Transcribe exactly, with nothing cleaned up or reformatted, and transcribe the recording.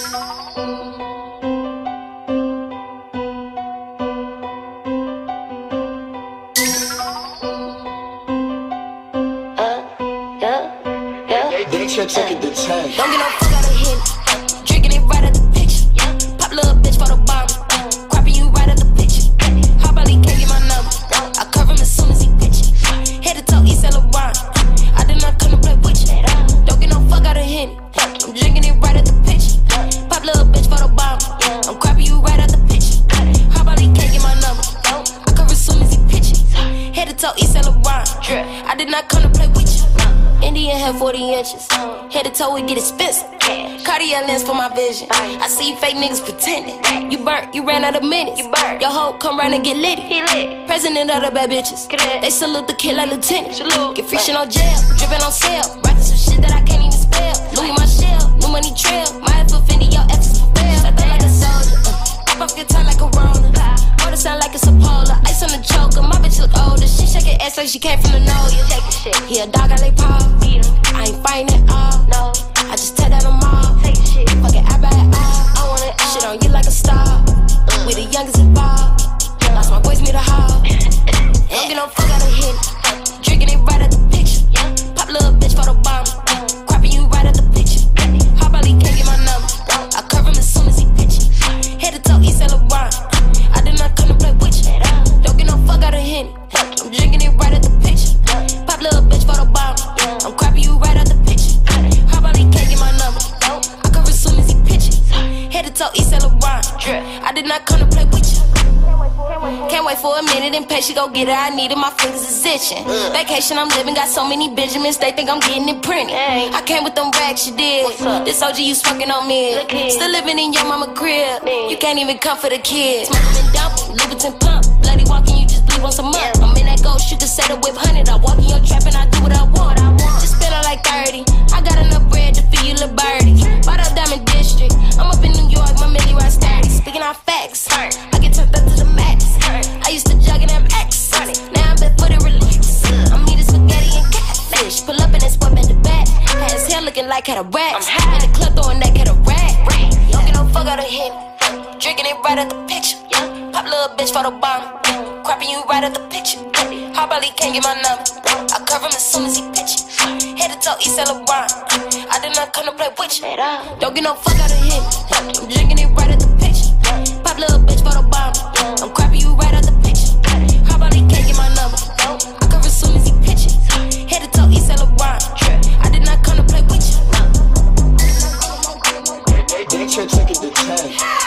Daytrip taking the tank. Don't get no fuck out of Henny. Drinking it right out the picture. Pop little bitch photobomb. Croppin you right out the picture. How about he can't get my number? I cover him as soon as he pitch it. Head to toe, East Laurent. I did not come to play with you. Don't get no fuck out of Henny. I'm drinking it right out the picture. Pop little bitch photobomb. I'm croppin you right out the picture. How about he can't get my number? I cover as soon as he pitch it. Head to toe, East Laurent. I did not come to play with you. Indian had forty inches. Head to toe, we get expensive. Cartier lens for my vision. I see fake niggas pretending. You burnt, you ran out of minutes. Your hoe come round and get litty. President of the bad bitches. They salute the kid like lieutenant. Get free shit on jail, drippin' on sale. Rockin' some shit that I can't even spell. Louis my shell, new money trail. My F offended, your F is for fail. I feel like a soldier. Pop off your tongue like a Rona. Motor sound like it's a polar. Ice on the choker, my bitch look older. She shaking ass like she came from the know ya. He a dog, I lay paw. I ain't fighting at all. No, I just tear down them all. Fucking I buy it all. I want it all. Shit on you like a star. We the youngest involved. Lost my voice, me the hall. Don't get no fuck out of Henny. Drinking it right out the picture. Pop little bitch photobomb. Croppin you right out the picture. How about he can't get my number? I cover him as soon as he pitch it. Head to toe, East Laurent. I did not come to play with you. Don't get no fuck out of Henny. I'm drinking it right out the picture. Pop little bitch photobomb. I'm croppin you right out the picture. How about he can't get my number? I cover as soon as he pitch it. Head to toe, East Laurent. I did not come to play with you. Can't wait for a minute and pay, she go get it. I need it, my fingers is itching. Vacation I'm living, got so many Benjamins, they think I'm getting it printed. I came with them racks, you did. This O G you smoking on me. Still living in your mama crib. You can't even come for the kids. Smoking and dumping, Louboutin pump. Bloody walking, you just bleed once a month. I'm in that ghost, you can say the whip hundred. I walk in your trap and I do what I want. Just spend on like thirty. I got enough bread to feed you little birdie. Bought up Diamond District. I'm up in New York, my milli ride sturdy. Speaking out facts, I get turned up to the max. I used to jug in them X. Now I'm back for the relax. I'm eating spaghetti and catfish. Pull up in that spot in the back. Had his hair looking like had a racks. In the club throwing that had a rat. Don't get no fuck out of Henny. Drinking it right out the picture. Pop little bitch photobomb. Croppin you right out the picture. How about he can't get my number? I cover him as soon as he pitch it. Head to toe, East Laurent. I did not come to play with you. Don't get no fuck out of Henny. I'm drinking it right out the picture. Pop little bitch photobomb. I'm croppin you right out the picture. How about he can't get my number? I cover as soon as he pitch it. Head to toe, East Laurent. I did not come to play with you. Daytrip taking the tank.